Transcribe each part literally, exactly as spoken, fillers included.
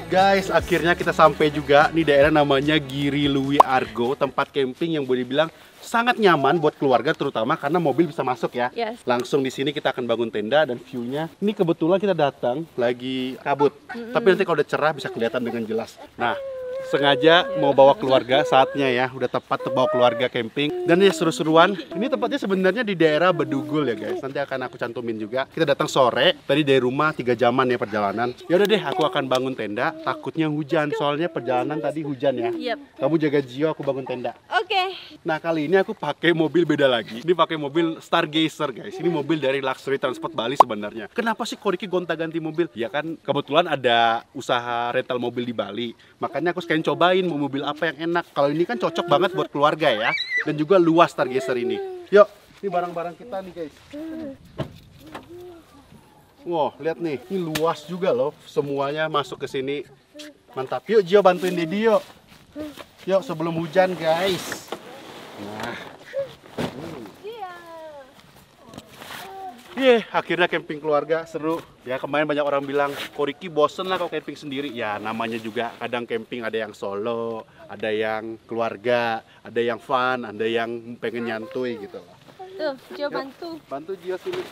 Guys, akhirnya kita sampai juga. Ini daerah namanya Giri Luwi Argo, tempat camping yang boleh dibilang sangat nyaman buat keluarga, terutama karena mobil bisa masuk ya. Yes. Langsung di sini kita akan bangun tenda dan view-nya. Ini kebetulan kita datang lagi kabut, mm-hmm. tapi nanti kalau udah cerah bisa kelihatan dengan jelas. Nah, sengaja mau bawa keluarga saatnya ya, udah tepat bawa keluarga camping dan ya seru-seruan. Ini tempatnya sebenarnya di daerah Bedugul ya guys. Nanti akan aku cantumin juga. Kita datang sore, tadi dari rumah tiga jaman ya perjalanan. Ya udah deh, aku akan bangun tenda. Takutnya hujan, soalnya perjalanan tadi hujan ya. Yep. Kamu jaga Gio, aku bangun tenda. Oke. Okay. Nah kali ini aku pakai mobil beda lagi. Ini pakai mobil Stargazer guys. Ini mobil dari Luxury Transport Bali sebenarnya. Kenapa sih Koriki gonta-ganti mobil? Ya kan kebetulan ada usaha rental mobil di Bali. Makanya aku sekalian cobain mau mobil apa yang enak. Kalau ini kan cocok banget buat keluarga ya. Dan juga luas Stargazer ini. Yuk, ini barang-barang kita nih guys. Wow, lihat nih. Ini luas juga loh. Semuanya masuk ke sini. Mantap. Yuk Gio, bantuin Dedi yuk. Yuk sebelum hujan guys. Nah. Iya, yeah, akhirnya camping keluarga seru. Ya kemarin banyak orang bilang, Koriki bosen lah kalau camping sendiri. Ya namanya juga kadang camping ada yang solo, ada yang keluarga, ada yang fun, ada yang pengen nyantui gitu. Tuh, Gio bantu. Bantu Gio sini.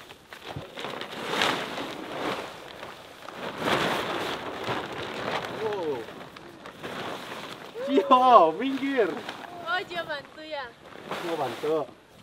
Wow. Gio, minggir. Oh, Gio bantu ya. Gio bantu.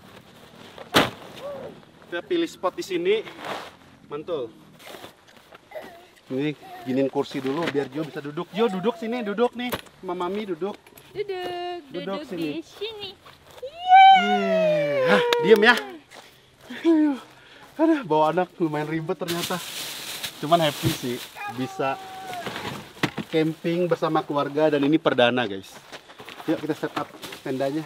Kita pilih spot di sini, mantul. Ini giniin kursi dulu biar Gio bisa duduk. Gio duduk sini, duduk nih. Sama Mami duduk. Duduk, duduk, Duduk sini. di sini. Yeay. Hah, diem ya. Aduh, bawa anak lumayan ribet ternyata. Cuman happy sih bisa camping bersama keluarga dan ini perdana guys. Yuk kita set up tendanya.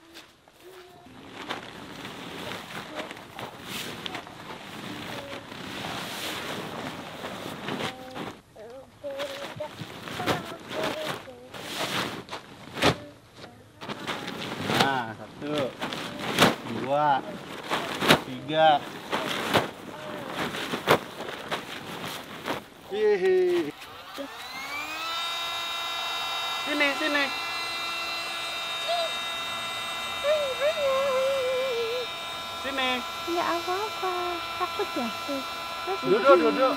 Nah, satu, dua, tiga. Hihi. Sini, sini. Sini. Nggak apa-apa, takut ya? Duduk, duduk.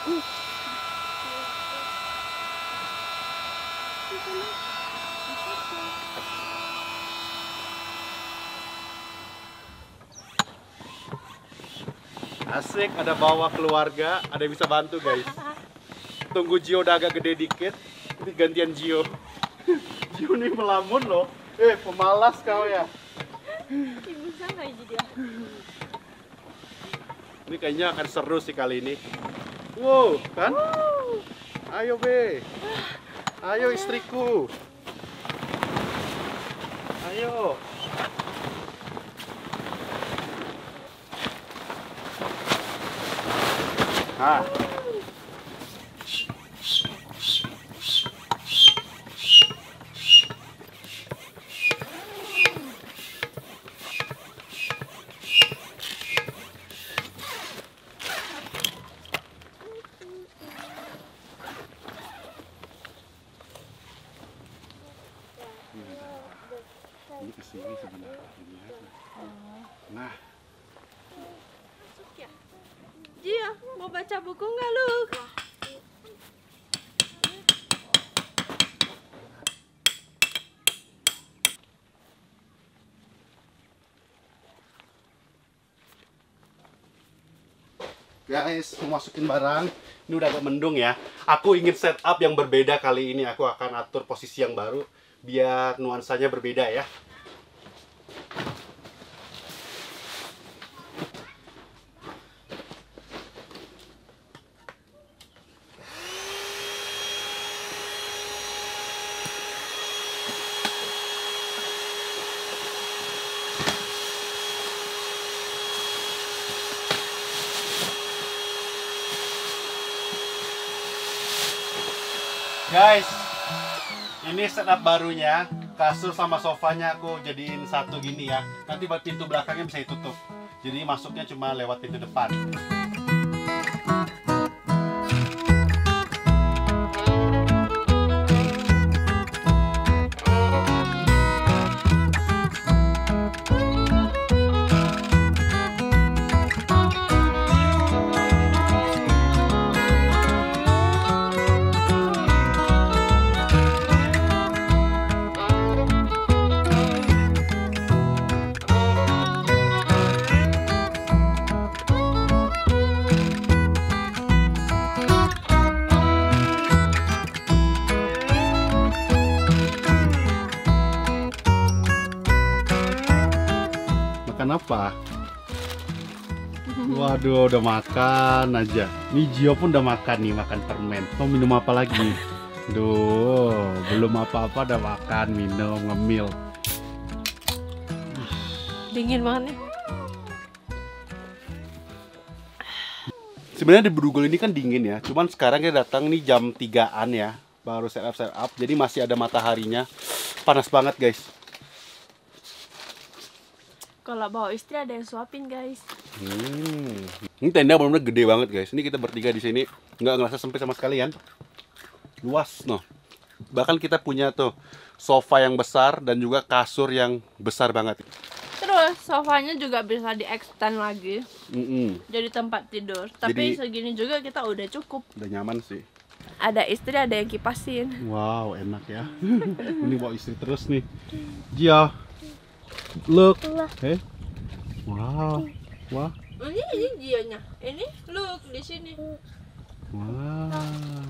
Asik, ada bawa keluarga, ada yang bisa bantu guys. Tunggu Gio udah agak gede dikit, ini gantian Gio. Gio nih melamun loh. Eh, pemalas kau ya. Ibu sana aja dia. Ini kayaknya akan seru sih kali ini. Wow, kan? Ayo Be. Ayo istriku. Ayo. Ah. Ini kesini sebenarnya. Nah. Gio, mau baca buku nggak lu? Guys, mau masukin barang. Ini udah agak mendung ya. Aku ingin setup yang berbeda kali ini. Aku akan atur posisi yang baru biar nuansanya berbeda ya. Guys, ini setup barunya. Kasur sama sofanya aku jadiin satu gini ya. Nanti buat pintu belakangnya bisa ditutup. Jadi masuknya cuma lewat pintu depan. apa? Waduh, udah makan aja. Nih Gio pun udah makan nih, makan permen. Mau minum apa lagi? Duh, belum apa-apa udah makan, minum, ngemil. Dingin banget nih. Sebenarnya di Brugol ini kan dingin ya. Cuman sekarang kita datang nih jam tigaan ya. Baru set up set up. Jadi masih ada mataharinya. Panas banget, guys. Kalau bawa istri ada yang suapin, guys. Hmm. Ini tenda benar-benar gede banget, guys. Ini kita bertiga di sini nggak ngerasa sempit sama sekali kan? Luas, noh. Bahkan kita punya tuh sofa yang besar dan juga kasur yang besar banget. Terus sofanya juga bisa di-extend lagi. Mm-mm. Jadi tempat tidur. Tapi Jadi- segini juga kita udah cukup. Udah nyaman sih. Ada istri, ada yang kipasin. Wow, enak ya. Ini bawa istri terus nih. Gia, look. Eh, wow, wah, Ini ini Gionya. Ini look di sini. wah,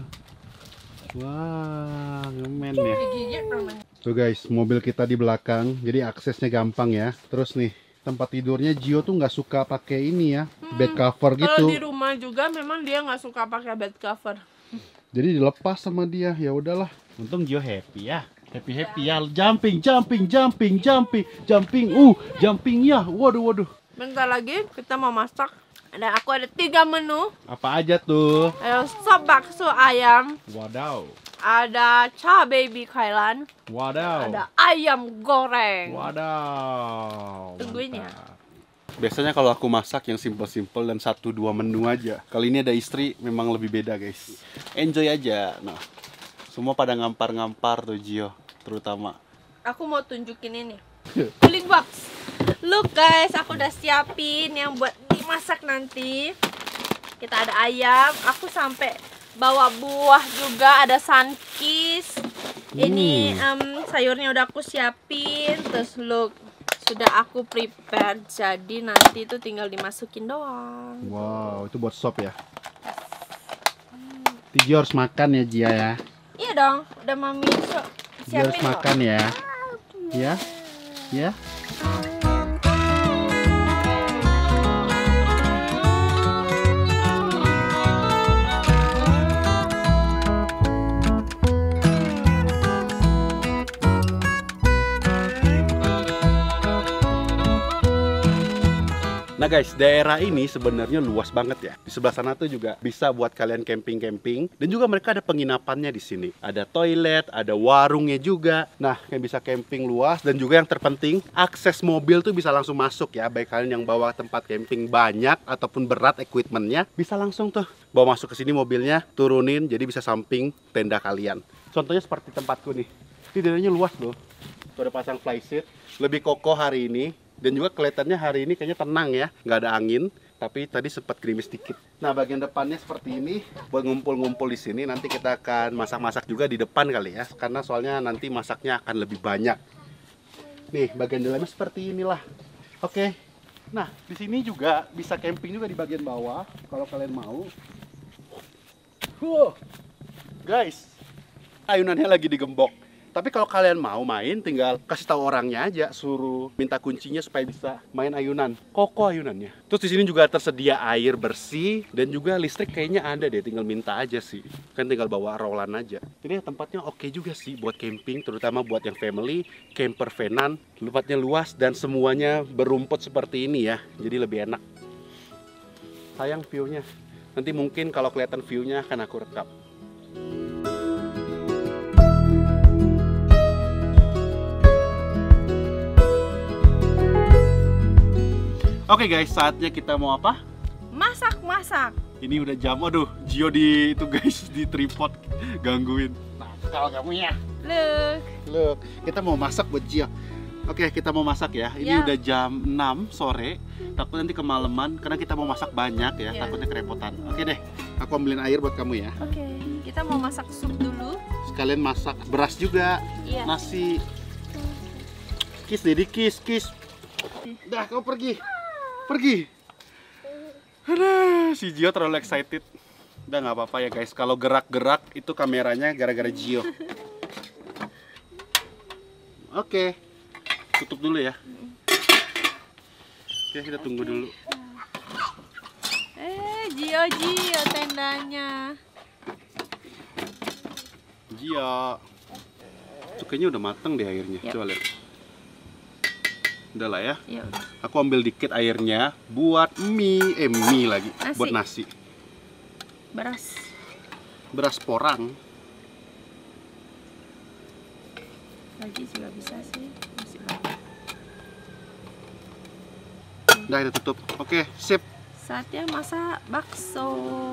wah, ngemen ya. Digigit namanya. Tuh guys, mobil kita di belakang, jadi aksesnya gampang ya. Terus nih, tempat tidurnya Gio tuh nggak suka pakai ini ya, bed cover Kalau gitu. di rumah juga memang dia nggak suka pakai bed cover. Jadi dilepas sama dia, ya udahlah. Untung Gio happy ya, happy happy ya, jumping, jumping, jumping, jumping, jumping, uh, jumping ya, waduh, waduh. Bentar lagi kita mau masak. Ada aku ada tiga menu. Apa aja tuh? Ada sop bakso ayam, Wadaw, ada cha baby Kailan, wadaw. ada ayam goreng. Wadaw. Tungguin ya. Mantap. Biasanya kalau aku masak yang simple-simple dan satu dua menu aja. Kali ini ada istri memang lebih beda, guys. Enjoy aja. Nah, semua pada ngampar-ngampar tuh Gio, terutama. Aku mau tunjukin ini. Cooling box. Look guys, aku udah siapin yang buat dimasak nanti. Kita ada ayam, aku sampai bawa buah juga, ada sunkist. Ini em, sayurnya udah aku siapin. Terus look, sudah aku prepare, jadi nanti itu tinggal dimasukin doang. Wow, itu buat sop ya. Nanti Gio harus makan ya Gia ya. Iya dong, udah mami so, Gio harus siapin loh. makan ya. Ya, ya. Nah guys, daerah ini sebenarnya luas banget ya. Di sebelah sana tuh juga bisa buat kalian camping-camping. Dan juga mereka ada penginapannya di sini. Ada toilet, ada warungnya juga. Nah, yang bisa camping luas. Dan juga yang terpenting, akses mobil tuh bisa langsung masuk ya. Baik kalian yang bawa tempat camping banyak ataupun berat equipmentnya, bisa langsung tuh bawa masuk ke sini mobilnya, turunin, jadi bisa samping tenda kalian. Contohnya seperti tempatku nih. Ini daerahnya luas loh. Tuh ada pasang flyseat, lebih kokoh hari ini. Dan juga kelihatannya hari ini kayaknya tenang ya, nggak ada angin, tapi tadi sempat gerimis dikit. Nah, bagian depannya seperti ini, buat ngumpul-ngumpul di sini. Nanti kita akan masak-masak juga di depan kali ya, karena soalnya nanti masaknya akan lebih banyak. Nih, bagian dalamnya seperti inilah. Oke. Nah, di sini juga bisa camping juga di bagian bawah, kalau kalian mau. Huh. Guys, ayunannya lagi digembok. Tapi kalau kalian mau main, tinggal kasih tahu orangnya aja, suruh minta kuncinya supaya bisa main ayunan. Kokoh ayunannya. Terus di sini juga tersedia air bersih dan juga listrik kayaknya ada deh, tinggal minta aja sih. Kan tinggal bawa rolan aja. Ini tempatnya oke juga sih buat camping, terutama buat yang family, camper vanan. Tempatnya luas dan semuanya berumput seperti ini ya. Jadi lebih enak. Sayang view-nya. Nanti mungkin kalau kelihatan view-nya akan aku rekam. Oke guys, saatnya kita mau apa? Masak-masak. Ini udah jam, aduh, Gio di itu guys, di tripod gangguin. Nakal kamu ya. Look. Look, kita mau masak buat Gio. Oke, kita mau masak ya. Ini Ya. udah jam enam sore. Takut nanti kemalaman karena kita mau masak banyak ya, Ya. takutnya kerepotan. Oke deh, aku ambilin air buat kamu ya. Oke, kita mau masak sup dulu. Sekalian masak beras juga, Iya. nasi. Kis, Dedi, kis, kis. Dah, kau pergi. Pergi. Aduh, si Gio terlalu excited. Udah nggak apa-apa ya guys. Kalau gerak-gerak itu kameranya gara-gara Gio. Oke, tutup dulu ya. Oke, kita tunggu dulu. Eh, Gio, Gio tendanya. Gio. Itu kayaknya udah mateng deh airnya. Yep. Coba lihat. Udah lah ya. Ya udah. Aku ambil dikit airnya buat mie, eh mie lagi, Nasi. buat nasi. Beras. Beras porang. Lagi juga bisa sih. Masih banyak. Udah, kita tutup. Oke, sip. Saatnya masak bakso.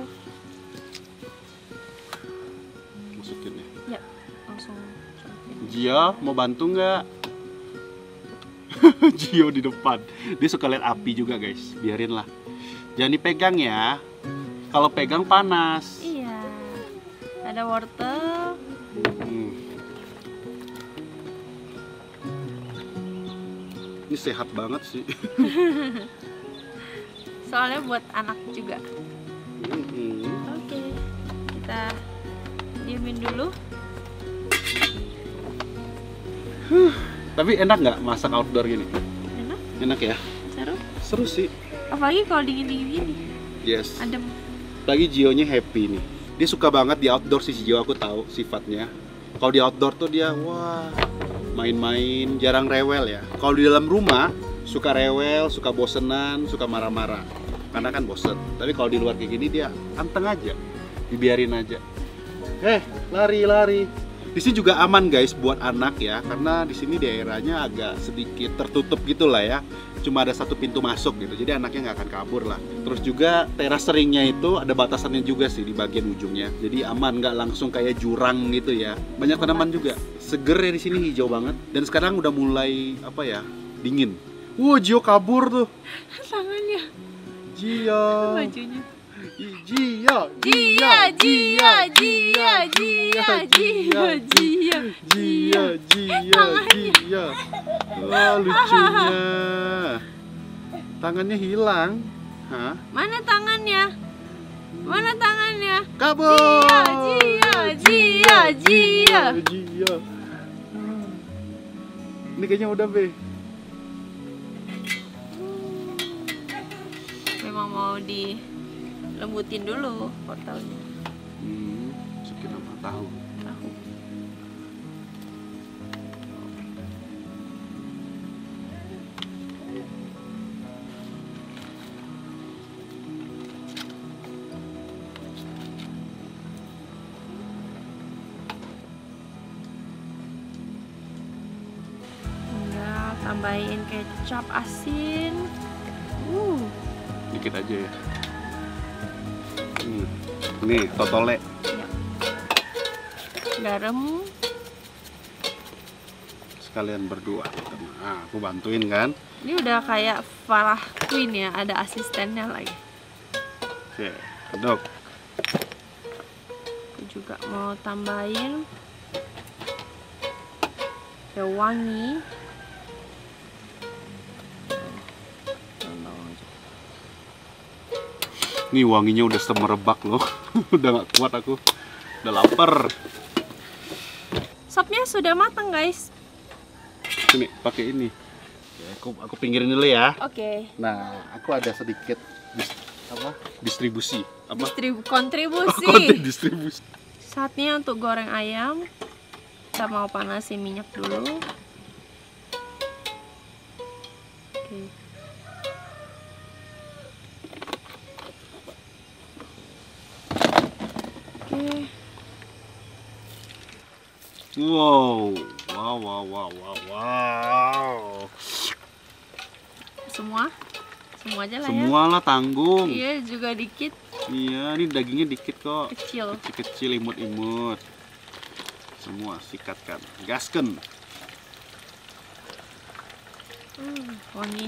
Masukin ya. Ya, langsung cobain. Gio, mau bantu nggak? Gio di depan. Dia suka lihat api juga, guys. Biarin lah. Jangan dipegang ya. Kalau pegang panas. Iya. Ada wortel. Hmm. Ini sehat banget sih. Soalnya buat anak juga. Hmm. Oke. Kita diemin dulu. Tapi enak nggak masak outdoor gini? Enak, Enak ya? seru. Seru sih. Apalagi kalau dingin-dingin gini. Yes. Adem. Lagi Gionya happy nih. Dia suka banget di outdoor sih, si Gio, aku tahu sifatnya. Kalau di outdoor tuh dia wah main-main, jarang rewel ya. Kalau di dalam rumah suka rewel, suka bosenan, suka marah-marah. Karena kan bosen. Tapi kalau di luar kayak gini dia anteng aja, dibiarin aja. Eh, lari-lari. Di sini juga aman guys buat anak ya, karena di sini daerahnya agak sedikit tertutup gitu lah ya. Cuma ada satu pintu masuk gitu, jadi anaknya nggak akan kabur lah. Terus juga teras ringnya itu ada batasannya juga sih di bagian ujungnya, jadi aman, nggak langsung kayak jurang gitu ya. Banyak tanaman juga, seger ya di sini, hijau banget. Dan sekarang udah mulai apa ya, dingin. Wow, Gio kabur tuh. Tangannya. Gio. Bajunya. Gio, Gio, Gio, Gio, Gio, Gio, Gio, Gio, Gio, Gio. Wah, lucunya. Tangannya hilang. Hah? Mana tangannya? Mana tangannya? Kabur. Gio, Gio, Gio. Gio. Ini kayaknya udah, Be. Memang mau dilembutin dulu wortelnya. Hmm, masukin apa tahu. Tahu. Ya, tambahin kecap asin. Uh, Dikit aja ya. Hmm. Nih, totole. ya. Garam. Sekalian berdua. Nah, aku bantuin kan. Ini udah kayak Farah Queen ya, ada asistennya lagi. Oke, aduk. Aku juga mau tambahin ya wangi. Nih wanginya udah semerebak loh. Udah gak kuat aku. Udah lapar. Sopnya sudah matang guys. Sini, pakai ini. Oke, aku aku pinggirin dulu ya. Oke. Nah, aku ada sedikit dis- apa? Distribusi. Apa? Distribu kontribusi. Konten distribusi. Saatnya untuk goreng ayam. Kita mau panasin minyak dulu. Oke. Oke. Wow. Wow, wow, wow, wow, wow. Semua? Semua aja lah ya. Semua lah tanggung. Iya, juga dikit Iya, ini dagingnya dikit kok. kecil. Kecil-kecil, imut-imut. Semua sikatkan. Gasken. Hmm, wangi.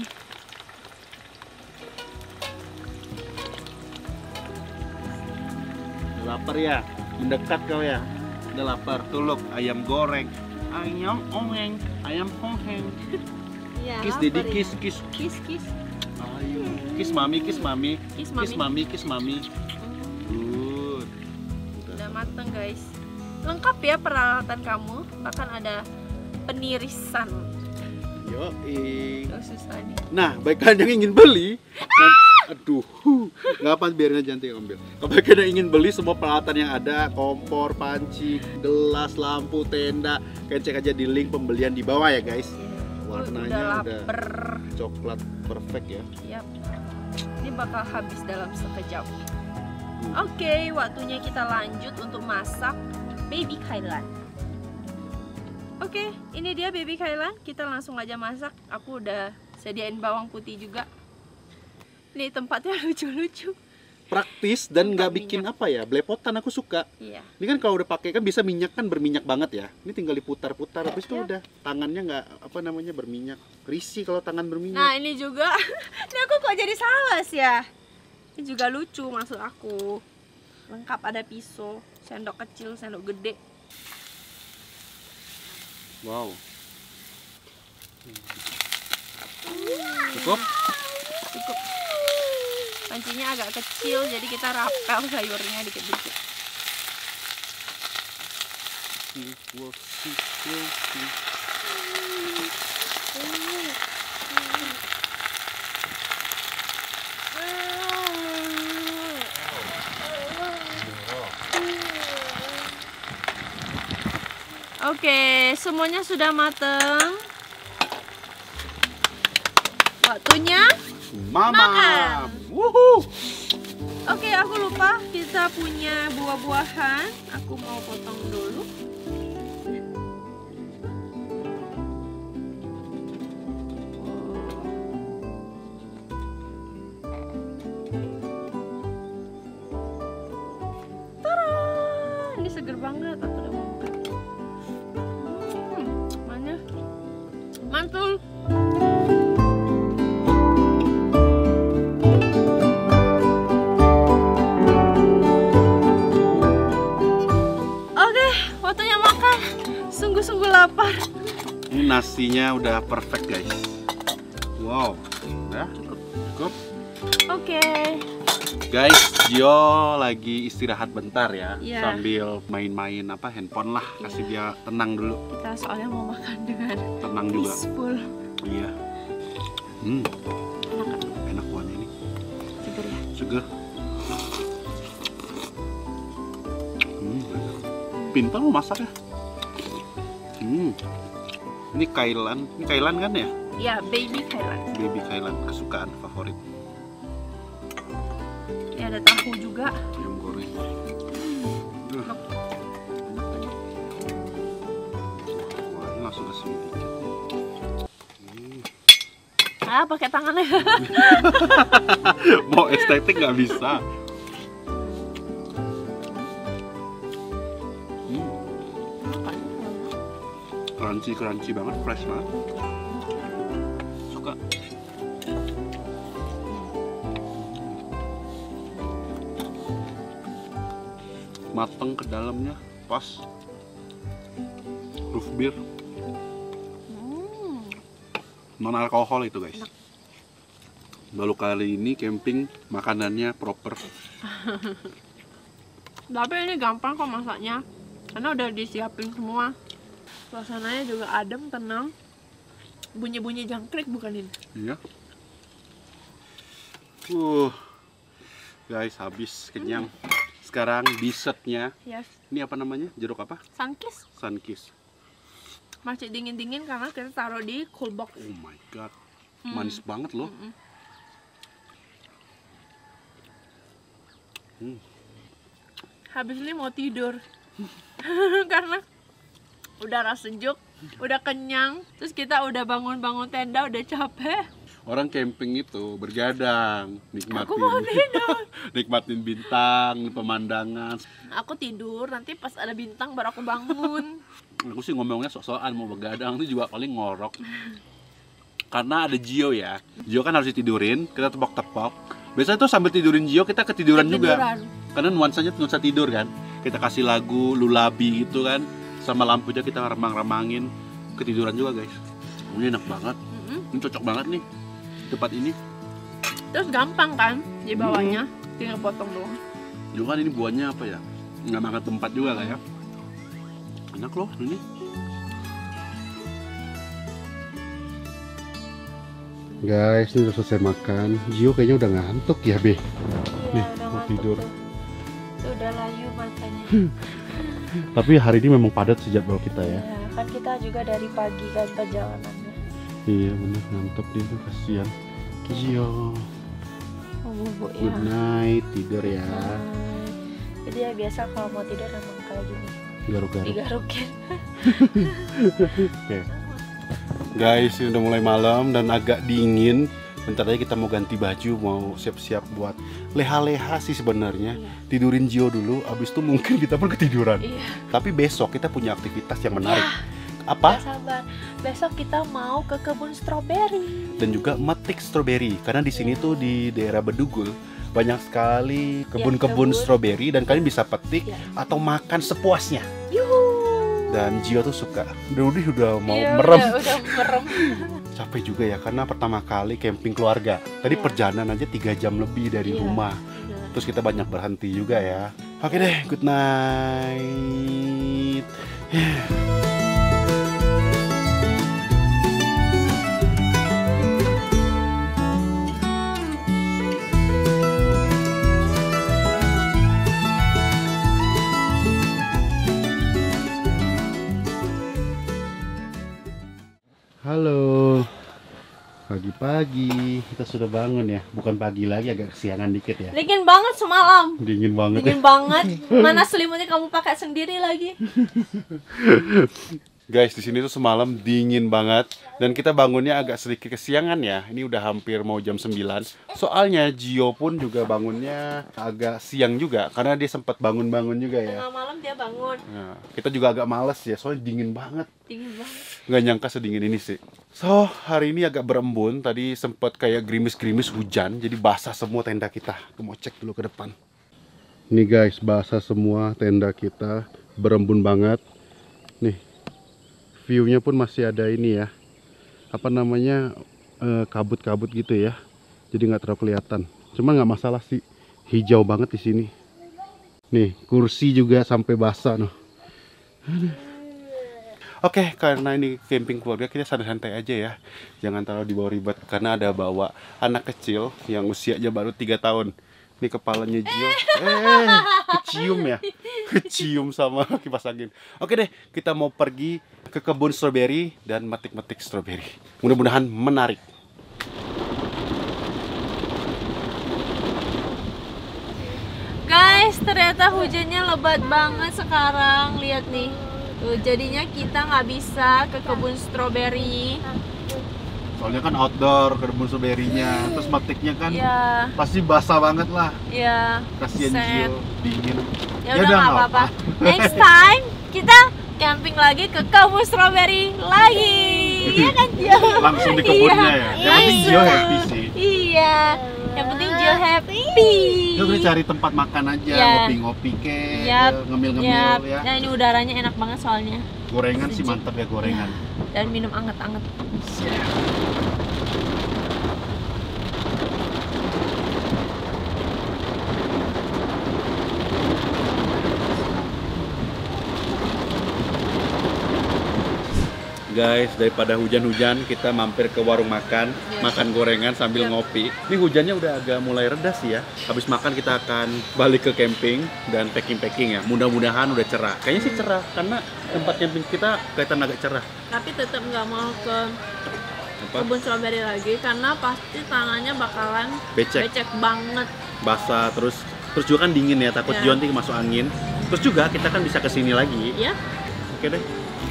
Udah lapar ya? Mendekat kau ya? Udah lapar. Tuluk, ayam goreng. Ayam ongeng, ayam hongheng. Iya. Kiss lapar Dedi, ya. kiss, kiss. Kiss, kiss. Ayo. Kiss mami, kiss mami. Kiss Kiss mami. mami, kiss mami. Good. Udah mateng guys. Lengkap ya peralatan kamu. Bahkan ada penirisan. Yoi. Gak susah nih. Nah, bagi kalian yang ingin beli, nan- aduh, nggak apa biarin aja nanti yang ambil. Kalau bagi kalian yang ingin beli semua peralatan yang ada, kompor, panci, gelas, lampu, tenda, kalian cek aja di link pembelian di bawah ya guys. Warnanya udah udah lapar. coklat perfect ya. Yap. Ini bakal habis dalam sekejap. Hmm. Oke, waktunya kita lanjut untuk masak baby kailan. Oke, ini dia baby kailan. Kita langsung aja masak. Aku udah sediain bawang putih juga. Nih tempatnya lucu-lucu. Praktis dan nggak Tempat bikin minyak. apa ya, belepotan aku suka. Iya. Ini kan kalau udah pakai kan bisa minyak kan berminyak banget ya. Ini tinggal diputar-putar habis itu Ya. udah tangannya nggak apa namanya berminyak. Risih kalau tangan berminyak. Nah, ini juga. Ini aku kok jadi salas ya? Ini juga lucu maksud aku. Lengkap ada pisau, sendok kecil, sendok gede. Wow. Cukup? Cukup. Pancinya agak kecil jadi kita rapel sayurnya dikit-dikit. Oke, semuanya sudah mateng. Waktunya Mama. makan. Wuhu. Oke, aku lupa kita punya buah-buahan. Aku mau potong dulu. Tara, ini seger banget. Aku udah mau makan. Hmm, mana? Mantul. Oke, waktunya makan. Sungguh-sungguh lapar. Ini nasinya udah perfect guys. Wow. Udah? Cukup. Oke. Guys, Gio lagi istirahat bentar ya, Iya. sambil main-main apa handphone lah, kasih dia tenang dulu, Kita soalnya mau makan dengan tenang juga. peaceful. Iya. Hmm, Enak kan? enak buahnya ini, Seger ya? seger. Hmm, enak. Pintar lo masak ya. Hmm, ini kailan, ini kailan kan ya? Ya, baby kailan. Baby kailan kesukaan favorit. Ini ada tahu juga. Ayam goreng. Duh. Wah, ini langsung kasih dikit. Hmm. Ah, pakai tangannya. Mau estetik nggak bisa. Hmm. Crunchy crunchy banget, fresh banget. Suka. Mateng ke dalamnya, pas. Roof beer, Hmm. non alkohol itu guys. Baru kali ini camping makanannya proper. Tapi ini gampang kok masaknya. Karena udah disiapin semua. Suasananya juga adem, tenang. Bunyi-bunyi jangkrik bukan ini? Iya. Uh, guys habis kenyang. Sekarang dessertnya, Yes. ini apa namanya? Jeruk apa? Sunkist. Sunkist. Masih dingin-dingin karena kita taruh di cool box. Oh my god, Hmm. manis banget loh. Mm-mm. Hmm. Habis ini mau tidur. Karena udara sejuk, udah kenyang, terus kita udah bangun-bangun tenda, udah capek. Orang camping itu bergadang, nikmatin, Aku mau tidur. nikmatin bintang, pemandangan. Aku tidur, nanti pas ada bintang baru aku bangun. Aku sih ngomongnya sok-sokan mau begadang itu juga paling ngorok. Karena ada Gio ya. Gio kan harus ditidurin, kita tepok-tepok. Biasanya tuh sambil tidurin Gio kita ketiduran, juga. Ketiduran. Karena nuansanya nuansa tidur kan. Kita kasih lagu lulabi gitu kan. Sama lampunya kita remang-remangin. Ketiduran juga guys. Ini enak banget. Mm-mm. Ini cocok banget nih tempat ini. Terus gampang kan dibawanya, tinggal potong doang. Juga kan ini buahnya apa ya? Nggak makan tempat juga lah ya. Enak loh ini. Guys, ini udah selesai makan. Gio kayaknya udah ngantuk ya, Be. Iya, Nih, udah mau ngantuk tidur. tuh. Tuh udah layu matanya. Tapi hari ini memang padat sih jadwal kita ya. Ya, kan kita juga dari pagi kan perjalanannya. Iya, bener ngantuk dia tuh, kasihan. Gio. Oh, bubuk ya. Good night, tidur ya. Nah, jadi ya biasa kalau mau tidur emang kayak gini. Garuk-garuk. Digarukin. Oke. Guys, ini udah mulai malam dan agak dingin. Bentar lagi kita mau ganti baju, mau siap-siap buat leha-leha sih sebenarnya. Iya. Tidurin Gio dulu, abis itu mungkin kita pun ketiduran. Iya. Tapi besok kita punya aktivitas yang menarik. Ya, Apa? gak sabar. Besok kita mau ke kebun stroberi. Dan juga metik stroberi. Karena di sini tuh di daerah Bedugul banyak sekali kebun-kebun kebun. stroberi dan kalian bisa petik Ya. atau makan sepuasnya. Yuhu. Dan Gio tuh suka. Dudi udah mau Iya, merem. Udah, udah merem. Capek juga ya karena pertama kali camping keluarga. Tadi Iya. perjalanan aja tiga jam lebih dari Iya. rumah. Iya. Terus kita banyak berhenti juga ya. Oke deh, good night. Halo, pagi-pagi kita sudah bangun ya. Bukan pagi lagi, agak kesiangan dikit ya. Dingin banget semalam. Dingin banget Dingin ya. banget. Mana selimutnya kamu pakai sendiri lagi? Guys, di sini tuh semalam dingin banget dan kita bangunnya agak sedikit kesiangan ya. Ini udah hampir mau jam sembilan. Soalnya Gio pun juga bangunnya agak siang juga karena dia sempat bangun-bangun juga ya. Tengah malam dia bangun. Nah, kita juga agak males ya, soalnya dingin banget. Dingin banget. Nggak nyangka sedingin ini sih. So, hari ini agak berembun. Tadi sempat kayak gerimis-gerimis hujan, jadi basah semua tenda kita. Aku mau cek dulu ke depan. Nih guys, basah semua tenda kita, berembun banget. Nih, view-nya pun masih ada ini ya. Apa namanya, eh, kabut-kabut gitu ya. Jadi nggak terlalu kelihatan. Cuma nggak masalah sih, hijau banget di sini. Nih, kursi juga sampai basah noh. Oke, karena ini camping keluarga, kita santai-santai aja ya. Jangan terlalu dibawa ribet, karena ada bawa anak kecil yang usianya baru tiga tahun. Ini kepalanya Gio, eh, kecium ya. Kecium sama kipas angin. Oke deh, kita mau pergi ke kebun stroberi dan metik-metik stroberi. Mudah-mudahan menarik. Guys, ternyata hujannya lebat banget sekarang. Lihat nih. Tuh, jadinya kita nggak bisa ke kebun stroberi. Soalnya kan outdoor kebun stroberinya, terus metiknya kan Ya, pasti basah banget lah. ya. Kasian Set. Gio, dingin. Ya udah nggak apa-apa. Next time kita camping lagi ke kebun stroberi lagi. Iya kan Gio? Langsung di kebunnya ya. Yang penting Gio happy sih. Iya. Yang penting Gio happy. Gio udah cari tempat makan aja, Ya. ngopi-ngopi ke, Yap, ngemil-ngemil Yap. ya. Nah, ini udaranya enak banget soalnya. Gorengan sih Sejuk. mantep ya gorengan. Dan minum anget-anget. Guys, daripada hujan-hujan kita mampir ke warung makan, Ya. makan gorengan sambil Ya. ngopi. Ini hujannya udah agak mulai reda sih ya. Habis makan kita akan balik ke camping dan packing-packing ya. Mudah-mudahan udah cerah. Kayaknya sih cerah karena tempat camping kita kelihatan agak cerah. Tapi tetap nggak mau ke Apa? kebun stroberi lagi karena pasti tanahnya bakalan Becek, becek banget. basah terus terus juga kan dingin ya, takut Ya. Gio nanti masuk angin. Terus juga kita kan bisa kesini lagi. Ya. Oke deh.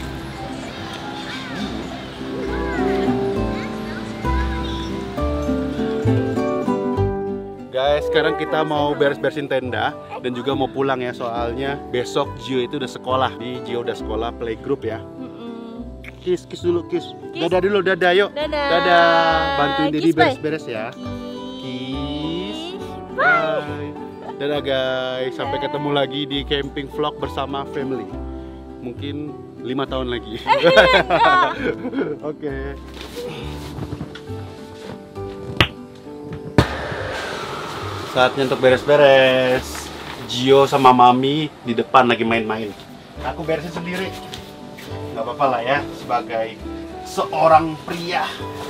Guys, sekarang kita mau beres-beresin tenda dan juga mau pulang ya, soalnya besok Gio itu udah sekolah. Di Gio udah sekolah playgroup ya. Mm-mm. Kiss, kiss dulu, kiss. Kiss. Dadah dulu, dadah yuk. Dadah. Dadah. Bantuin Dedi Kiss, bye. beres-beres ya. Kiss. Bye. Dadah guys, sampai ketemu lagi di camping vlog bersama family. Mungkin lima tahun lagi. Oke. Saatnya untuk beres-beres. Gio sama Mami di depan lagi main-main. Aku beresin sendiri. Gak apa-apa lah ya, sebagai seorang pria.